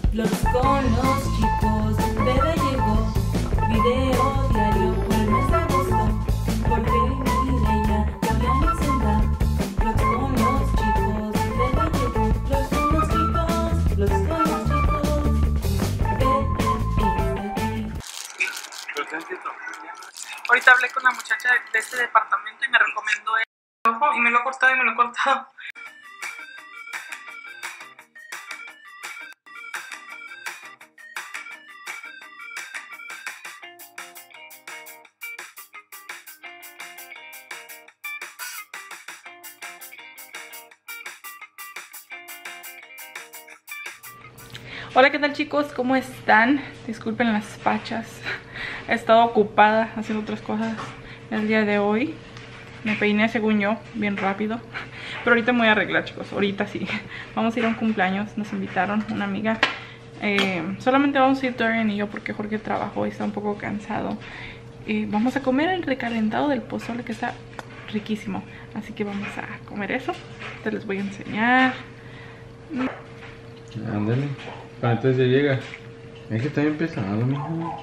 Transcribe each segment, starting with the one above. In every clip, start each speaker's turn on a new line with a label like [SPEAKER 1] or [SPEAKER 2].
[SPEAKER 1] Vlogs con los chicos, bebé llegó, video diario por el mes de agosto, porque Mireia, Dorian y Senda. Vlogs con los chicos, bebé llegó, vlogs con los chicos, vlogs con los chicos, bebé.
[SPEAKER 2] Ahorita hablé con la muchacha de este departamento y me recomendó el ojo y me lo ha cortado y me lo ha cortado. Hola, ¿qué tal chicos? ¿Cómo están? Disculpen las fachas. He estado ocupada haciendo otras cosas el día de hoy. Me peiné según yo, bien rápido. Pero ahorita me voy a arreglar, chicos. Ahorita sí. Vamos a ir a un cumpleaños. Nos invitaron una amiga. Solamente vamos a ir Dorian y yo porque Jorge trabajó y está un poco cansado. Vamos a comer el recalentado del pozole que está riquísimo. Así que vamos a comer eso. Te les voy a enseñar.
[SPEAKER 3] Ándale. Entonces ya llega. Es que está bien pesado, mijo.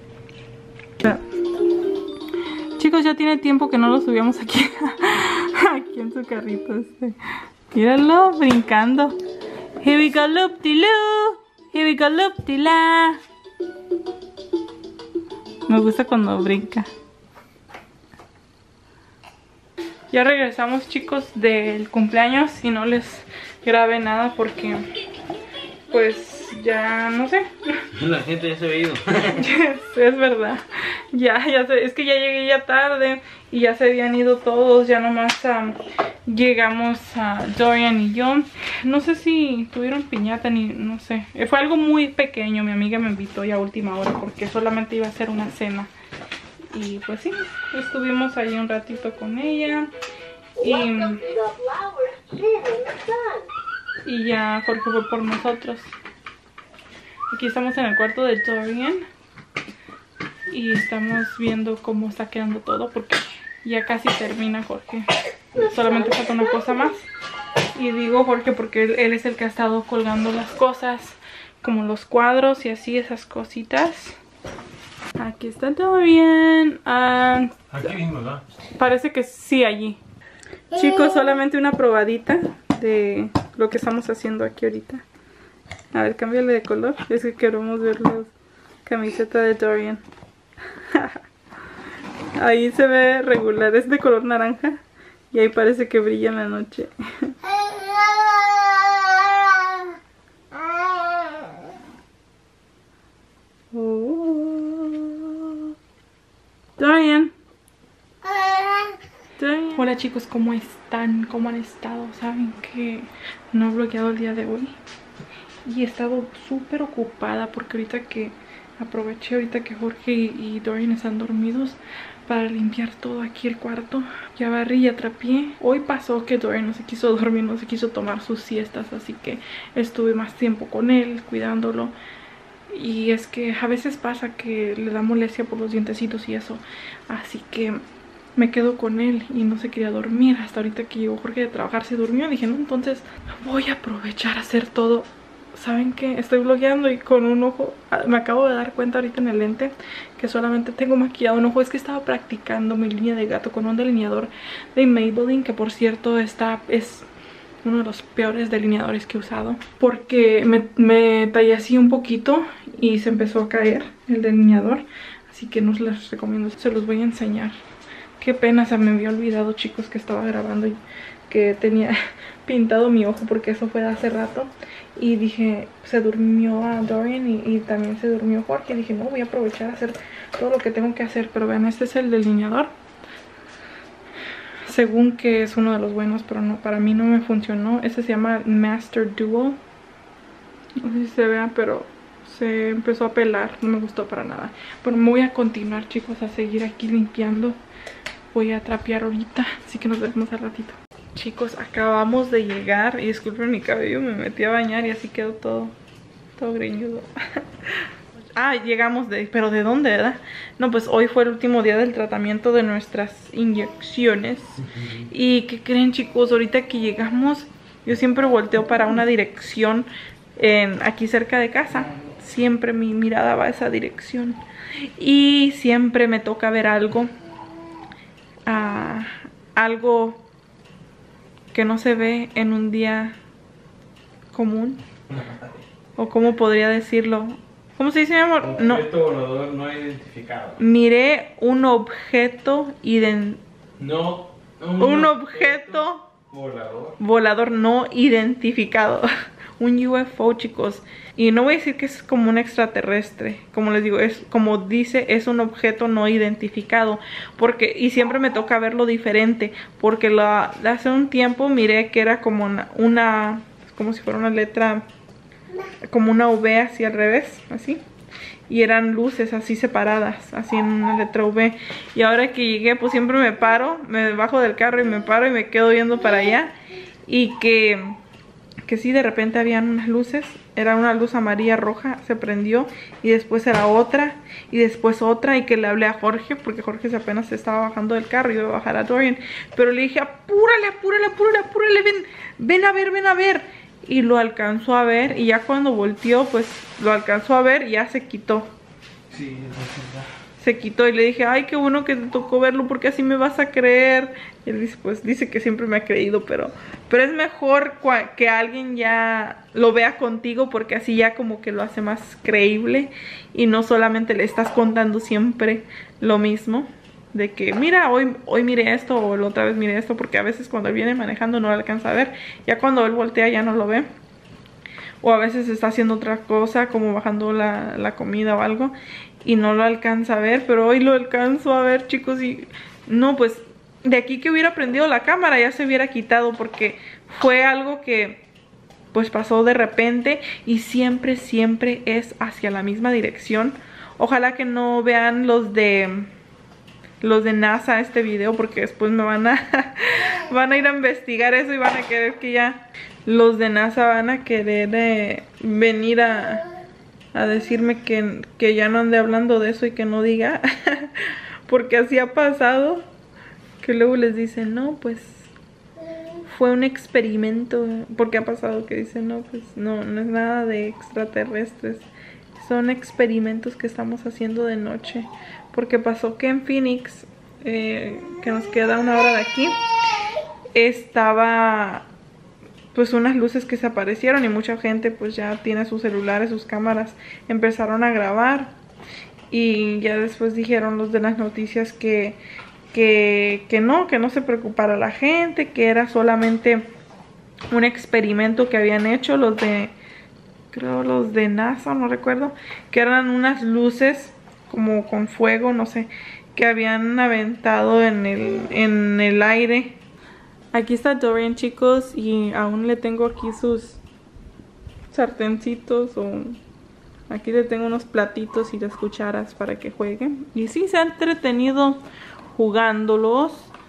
[SPEAKER 2] Chicos, ya tiene tiempo que no lo subíamos aquí. Aquí en su carrito Míralo, brincando. Here we go, loop-de-loo. Here we go, loop-de-la. Me gusta cuando brinca. Ya regresamos, chicos, del cumpleaños. Y no les grabé nada porque pues ya no sé.
[SPEAKER 3] La gente ya se había ido.
[SPEAKER 2] Es verdad. Ya sé, es que ya llegué ya tarde y ya se habían ido todos. Ya nomás llegamos a Dorian y yo. No sé si tuvieron piñata ni no sé. Fue algo muy pequeño. Mi amiga me invitó ya a última hora porque solamente iba a ser una cena. Y pues sí, estuvimos ahí un ratito con ella. Y ya Jorge fue por nosotros. Aquí estamos en el cuarto de Dorian. Y estamos viendo cómo está quedando todo porque ya casi termina Jorge. Solamente falta una cosa más. Y digo Jorge porque él es el que ha estado colgando las cosas, como los cuadros y así, esas cositas. Aquí está todo bien.
[SPEAKER 3] Aquí mismo, ¿verdad?
[SPEAKER 2] Parece que sí, allí. Chicos, solamente una probadita de lo que estamos haciendo aquí ahorita. A ver, cámbiale de color. Es que queremos ver la camiseta de Dorian. Ahí se ve regular, es de color naranja. Y ahí parece que brilla en la noche. Oh. Dorian. Hola chicos, ¿cómo están? ¿Cómo han estado? Saben que no he bloqueado el día de hoy y he estado súper ocupada porque aproveché ahorita que Jorge y Dorian están dormidos para limpiar todo aquí el cuarto. Ya barrí, ya trapié. Hoy pasó que Dorian no se quiso dormir, no se quiso tomar sus siestas, así que estuve más tiempo con él, cuidándolo. Y es que a veces pasa que le da molestia por los dientecitos y eso, así que me quedo con él y no se quería dormir. Hasta ahorita que llegó Jorge de trabajar se durmió. Dije, no, entonces voy a aprovechar a hacer todo. ¿Saben qué? Estoy vlogueando y con un ojo, me acabo de dar cuenta ahorita en el lente que solamente tengo maquillado un ojo. Es que estaba practicando mi línea de gato con un delineador de Maybelline, que por cierto es uno de los peores delineadores que he usado, porque me tallé así un poquito y se empezó a caer el delineador. Así que no les recomiendo, se los voy a enseñar. Qué pena, se me había olvidado, chicos, que estaba grabando y que tenía pintado mi ojo porque eso fue de hace rato. Y dije, se durmió a Dorian y también se durmió Jorge. Dije, no, voy a aprovechar a hacer todo lo que tengo que hacer. Pero vean, este es el delineador. Según que es uno de los buenos, pero no, para mí no me funcionó. Este se llama Master Dual. No sé si se vea, pero se empezó a pelar. No me gustó para nada. Pero me voy a continuar, chicos, a seguir aquí limpiando. Voy a trapear ahorita, así que nos vemos al ratito. Chicos, acabamos de llegar y disculpen mi cabello, me metí a bañar y así quedó todo greñudo. Llegamos pero ¿de dónde, verdad? No, pues hoy fue el último día del tratamiento de nuestras inyecciones. ¿Y qué creen, chicos? Ahorita que llegamos, yo siempre volteo para una dirección aquí cerca de casa. Siempre mi mirada va a esa dirección. Y siempre me toca ver algo. Algo que no se ve en un día común. O cómo podría decirlo. ¿Cómo se dice, mi amor?
[SPEAKER 3] No. Objeto volador no identificado.
[SPEAKER 2] Miré un objeto un objeto volador no identificado. Un UFO, chicos. Y no voy a decir que es como un extraterrestre. Como les digo, es como dice, es un objeto no identificado. Y siempre me toca verlo diferente. Porque hace un tiempo miré que era como como si fuera una letra, como una V así al revés, así. Y eran luces así separadas, así en una letra V. Y ahora que llegué, pues siempre me paro, me bajo del carro y me paro y me quedo viendo para allá. Y que sí, de repente habían unas luces. Era una luz amarilla roja, se prendió. Y después era otra, y después otra. Y que le hablé a Jorge, porque Jorge apenas se estaba bajando del carro y iba a bajar a Dorian. Pero le dije, apúrale, apúrale, apúrale, apúrale, ven a ver, ven a ver. Y lo alcanzó a ver, y ya cuando volteó, pues lo alcanzó a ver y ya se quitó.
[SPEAKER 3] Sí,
[SPEAKER 2] se quitó y le dije, ay, qué bueno que te tocó verlo porque así me vas a creer. Y él dice, pues dice que siempre me ha creído, pero es mejor que alguien ya lo vea contigo, porque así ya como que lo hace más creíble y no solamente le estás contando siempre lo mismo. De que, mira, hoy miré esto, o la otra vez miré esto, porque a veces cuando él viene manejando no lo alcanza a ver. Ya cuando él voltea ya no lo ve. O a veces está haciendo otra cosa, como bajando la comida o algo, y no lo alcanza a ver. Pero hoy lo alcanzo a ver, chicos, y no, pues, de aquí que hubiera prendido la cámara ya se hubiera quitado, porque fue algo que, pues, pasó de repente, y siempre, siempre es hacia la misma dirección. Ojalá que no vean los de NASA este video, porque después me van a ir a investigar eso y van a querer que ya los de NASA van a querer venir a decirme que ya no ande hablando de eso y que no diga. Porque así ha pasado, que luego les dicen, no, pues fue un experimento. Porque ha pasado que dicen, no, pues no es nada de extraterrestres, son experimentos que estamos haciendo de noche. Porque pasó que en Phoenix, que nos queda 1 hora de aquí, estaba pues unas luces que se aparecieron, y mucha gente pues ya tiene sus celulares, sus cámaras, empezaron a grabar. Y ya después dijeron los de las noticias que no se preocupara la gente, que era solamente un experimento que habían hecho los de NASA, no recuerdo, que eran unas luces como con fuego, no sé, que habían aventado en el aire. Aquí está Dorian, chicos, y aún le tengo aquí sus sartencitos, o aquí le tengo unos platitos y las cucharas para que jueguen. Y sí, se ha entretenido jugándolos.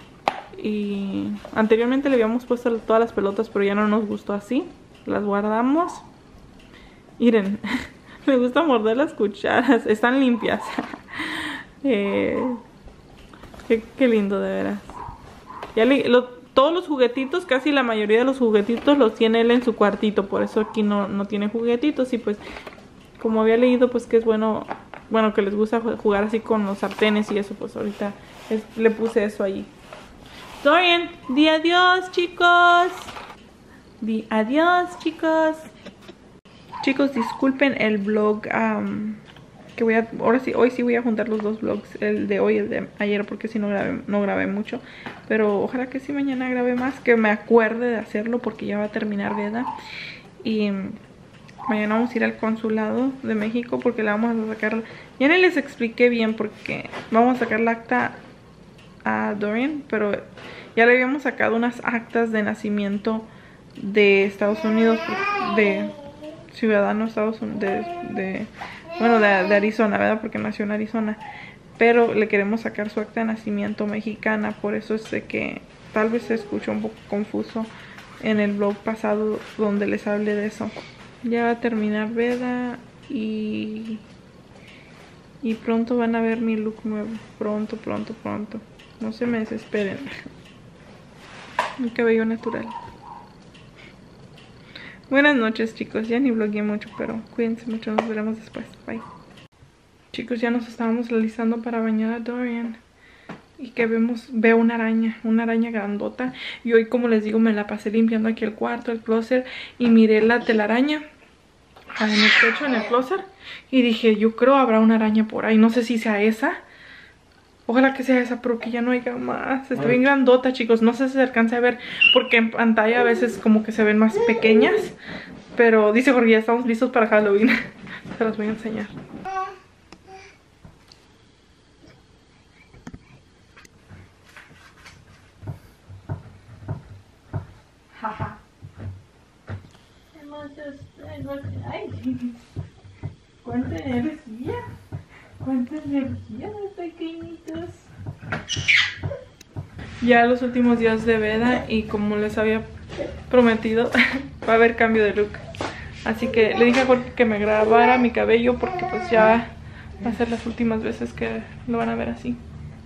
[SPEAKER 2] Y anteriormente le habíamos puesto todas las pelotas, pero ya no nos gustó así. Las guardamos. Miren, me gusta morder las cucharas, están limpias. Qué lindo, de veras. Todos los juguetitos, casi la mayoría de los juguetitos los tiene él en su cuartito. Por eso aquí no tiene juguetitos. Y pues, como había leído, pues que es bueno que les gusta jugar así con los sartenes y eso, pues ahorita le puse eso allí. Dorian, di adiós, chicos. Di adiós, chicos. Chicos, disculpen el vlog que hoy sí voy a juntar los dos vlogs, el de hoy y el de ayer, porque si no grabé mucho. Pero ojalá que sí mañana grabe más, que me acuerde de hacerlo, porque ya va a terminar Veda. Y mañana vamos a ir al consulado de México, porque le vamos a sacar, ya no les expliqué bien, porque vamos a sacar la acta a Dorian, pero ya le habíamos sacado unas actas de nacimiento de Estados Unidos, de ciudadano Estados Unidos, de Arizona, ¿verdad? Porque nació en Arizona. Pero le queremos sacar su acta de nacimiento mexicana. Por eso es de que tal vez se escuchó un poco confuso en el vlog pasado donde les hablé de eso. Ya va a terminar Veda y pronto van a ver mi look nuevo. Pronto. No se me desesperen. Mi cabello natural. Buenas noches, chicos. Ya ni blogueé mucho, pero cuídense mucho. Nos veremos después. Bye. Chicos, ya nos estábamos alistando para bañar a Dorian. Y que veo una araña grandota. Y hoy, como les digo, me la pasé limpiando aquí el cuarto, el closet. Y miré la telaraña en el techo, en el closet. Y dije, yo creo habrá una araña por ahí. No sé si sea esa. Ojalá que sea esa, pero que ya no haya más. Está bien grandota, chicos. No sé si se alcanza a ver, porque en pantalla a veces como que se ven más pequeñas. Pero dice Jorge, ya estamos listos para Halloween. Se las voy a enseñar. Jaja. ¡Cuánta energía! ¡Cuánta energía, mis pequeñitos! Ya los últimos días de veda, y como les había prometido, va a haber cambio de look. Así que le dije a Jorge que me grabara mi cabello, porque pues ya va a ser las últimas veces que lo van a ver así.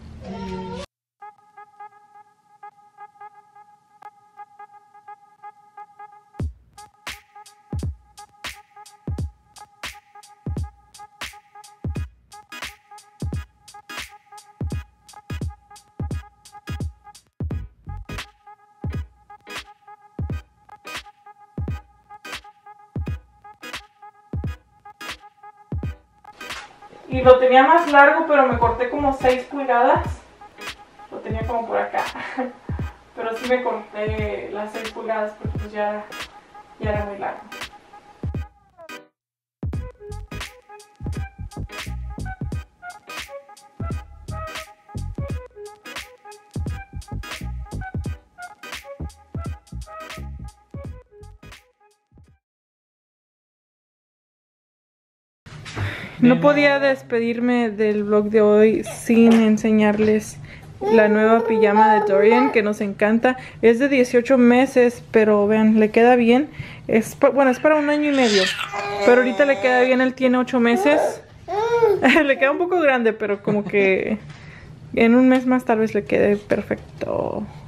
[SPEAKER 2] Y lo tenía más largo, pero me corté como 6 pulgadas. Lo tenía como por acá. Pero sí me corté las 6 pulgadas porque pues ya era muy largo. No podía despedirme del vlog de hoy sin enseñarles la nueva pijama de Dorian, que nos encanta. Es de 18 meses, pero vean, le queda bien. Bueno, es para 1 año y medio, pero ahorita le queda bien. Él tiene 8 meses. Le queda un poco grande, pero como que en un mes más tal vez le quede perfecto.